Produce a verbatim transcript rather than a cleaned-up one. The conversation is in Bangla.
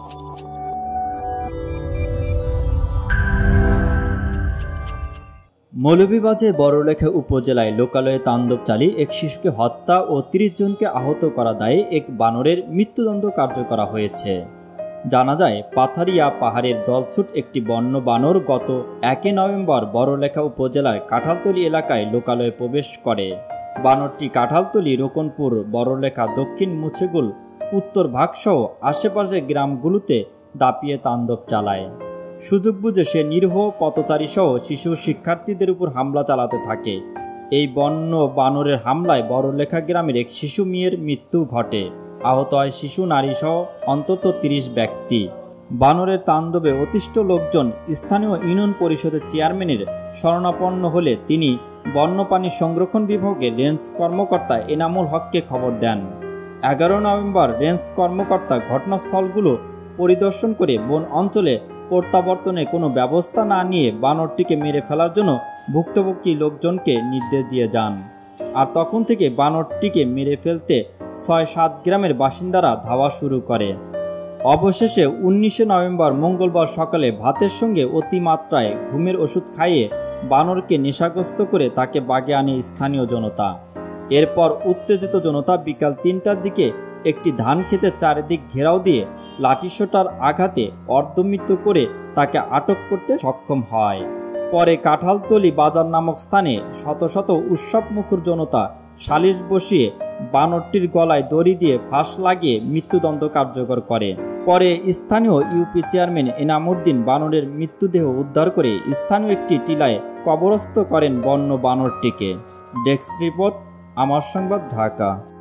মৌলভীবাজার বড়লেখা উপজেলায় লোকালয়ে তাণ্ডব চালিয়ে এক শিশুকে হত্যা ও ত্রিশ জনকে আহত করা দায়ে এক বানরের মৃত্যুদণ্ড কার্যকর হয়েছে। জানা যায়, পাথারিয়া পাহাড়ের দলছুট একটি বন্য বানর গত একই নভেম্বর বড়লেখা উপজেলার কাঁঠালতলী এলাকায় লোকালয়ে প্রবেশ করে। বানরটি কাঁঠালতলী, রোকনপুর, বড়লেখা, দক্ষিণ মুছেগুল, উত্তর ভাগসহ আশেপাশের গ্রামগুলোতে দাপিয়ে তাণ্ডব চালায়। সুযোগ বুঝে সে নিরীহ পথচারী সহ শিশু শিক্ষার্থীদের উপর হামলা চালাতে থাকে। এই বন্য বানরের হামলায় বড়লেখা গ্রামের এক শিশু মেয়ের মৃত্যু ঘটে। আহত হয় শিশু, নারী সহ অন্তত তিরিশ ব্যক্তি। বানরের তাণ্ডবে অতিষ্ঠ লোকজন স্থানীয় ইউনিয়ন পরিষদের চেয়ারম্যানের শরণাপন্ন হলে তিনি বন্যপ্রাণী সংরক্ষণ বিভাগের রেঞ্জ কর্মকর্তা এনামুল হককে খবর দেন। এগারো নভেম্বর রেঞ্জ কর্মকর্তা ঘটনাস্থলগুলো পরিদর্শন করে বন অঞ্চলে প্রত্যাবর্তনে কোনো ব্যবস্থা না নিয়ে বানরটিকে মেরে ফেলার জন্য ভুক্তভোগী লোকজনকে নির্দেশ দিয়ে যান। আর তখন থেকে বানরটিকে মেরে ফেলতে ছয় সাত গ্রামের বাসিন্দারা ধাওয়া শুরু করে। অবশেষে উনিশে নভেম্বর মঙ্গলবার সকালে ভাতের সঙ্গে অতিমাত্রায় ঘুমের ওষুধ খাইয়ে বানরকে নেশাগ্রস্ত করে তাকে বাগে আনে স্থানীয় জনতা। এরপর উত্তেজিত জনতা বিকাল তিনটার দিকে একটি ধান ক্ষেতের চারিদিক ঘেরাও দিয়ে লাঠিসোঁটার আঘাতে অর্ধমৃত্যু করে তাকে আটক করতে সক্ষম হয়। পরে কাঁঠালতলী বাজার নামক স্থানে শত শত উৎসবমুখর জনতা সালিশ বসিয়ে বানরটির গলায় দড়ি দিয়ে ফাঁস লাগিয়ে মৃত্যুদণ্ড কার্যকর করে। পরে স্থানীয় ইউপি চেয়ারম্যান এনামুদ্দিন বানরের মৃত্যুদেহ উদ্ধার করে স্থানীয় একটি টিলায় কবরস্থ করেন বন্য বানরটিকে। ডেস্ক রিপোর্ট, আমার সংবাদ, ঢাকা।